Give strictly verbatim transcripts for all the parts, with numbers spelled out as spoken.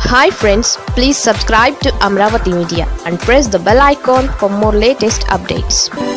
Hi friends, please subscribe to Amravati Media and press the bell icon for more latest updates.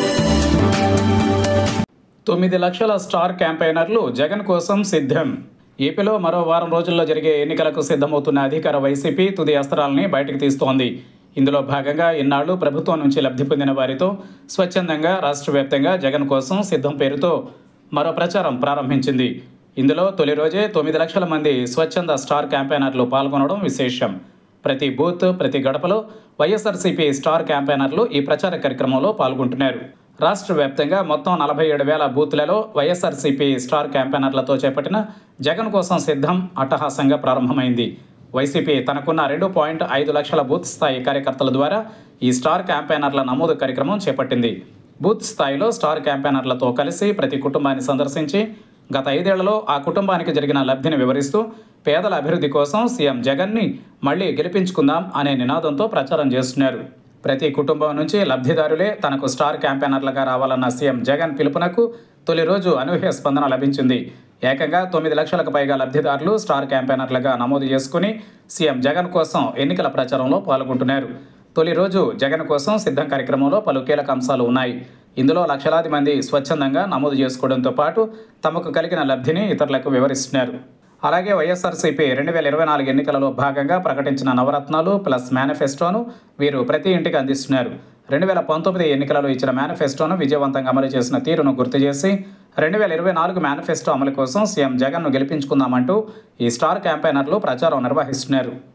తొమ్మిది లక్షల star క్యాంపెయినర్లు Jagan కోసం సిద్ధం. ఏపీలో మరో వారం రోజుల్లో జరిగే ఎన్నికలకు సిద్ధమవుతున్న అధికార వైసీపీ తుది అస్త్రాలని బయటకు తీస్తోంది. ఇందులో భాగంగా ఇన్నాళ్లు ప్రభుత్వం నుంచి లబ్ధి పొందిన వారితో స్వచ్ఛందంగా రాష్ట్ర వ్యాప్తంగా జగన్ కోసం సిద్ధం పేరుతో మరో ప్రచారం ప్రారంభించింది. ఇందులో తొలి రోజే తొమ్మిది లక్షల మంది స్వచ్ఛంద స్టార్ క్యాంపెయినర్లు పాల్గొనడం విశేషం. ప్రతి బూత్, ప్రతి గడపలో వైఎస్ఆర్సీపీ స్టార్ క్యాంపెయినర్లు ఈ ప్రచార కార్యక్రమంలో పాల్గొంటున్నారు. రాష్ట్ర వ్యాప్తంగా మొత్తం నలభై ఏడు వేల బూత్లలో వైఎస్ఆర్సీపీ స్టార్ క్యాంపెయినర్లతో చేపట్టిన జగన్ కోసం సిద్ధం అట్టహాసంగా ప్రారంభమైంది. వైసీపీ తనకున్న రెండు పాయింట్ ఐదు లక్షల బూత్ స్థాయి కార్యకర్తల ద్వారా ఈ స్టార్ క్యాంపెయినర్ల నమోదు కార్యక్రమం చేపట్టింది. బూత్ స్థాయిలో స్టార్ క్యాంపెయినర్లతో కలిసి ప్రతి కుటుంబాన్ని సందర్శించి గత ఐదేళ్లలో ఆ కుటుంబానికి జరిగిన లబ్ధిని వివరిస్తూ పేదల అభివృద్ధి కోసం సీఎం జగన్ని మళ్లీ గెలిపించుకుందాం అనే నినాదంతో ప్రచారం చేస్తున్నారు. ప్రతి కుటుంబం నుంచి లబ్ధిదారులే తనకు స్టార్ క్యాంపెయినర్లుగా రావాలన్న సీఎం జగన్ పిలుపునకు తొలి రోజు అనూహ్య స్పందన లభించింది. ఏకంగా తొమ్మిది లక్షలకు పైగా లబ్ధిదారులు స్టార్ క్యాంపెయినర్లుగా నమోదు చేసుకుని సీఎం జగన్ కోసం ఎన్నికల ప్రచారంలో పాల్గొంటున్నారు. తొలి రోజు జగన్ కోసం సిద్ధం కార్యక్రమంలో పలు కీలక అంశాలు ఉన్నాయి. ఇందులో లక్షలాది మంది స్వచ్ఛందంగా నమోదు చేసుకోవడంతో పాటు తమకు కలిగిన లబ్ధిని ఇతరులకు వివరిస్తున్నారు. అలాగే వైఎస్ఆర్సీపీ రెండు వేల ఇరవై నాలుగు ఎన్నికలలో భాగంగా ప్రకటించిన నవరత్నాలు ప్లస్ మేనిఫెస్టోను వీరు ప్రతి ఇంటికి అందిస్తున్నారు. రెండు వేల పంతొమ్మిది ఎన్నికలలో ఇచ్చిన మేనిఫెస్టోను విజయవంతంగా అమలు చేసిన తీరును గుర్తు చేసి రెండు వేల ఇరవై నాలుగు మేనిఫెస్టో అమలు కోసం సీఎం జగన్ను గెలిపించుకుందామంటూ ఈ స్టార్ క్యాంపెయినర్లు ప్రచారం నిర్వహిస్తున్నారు.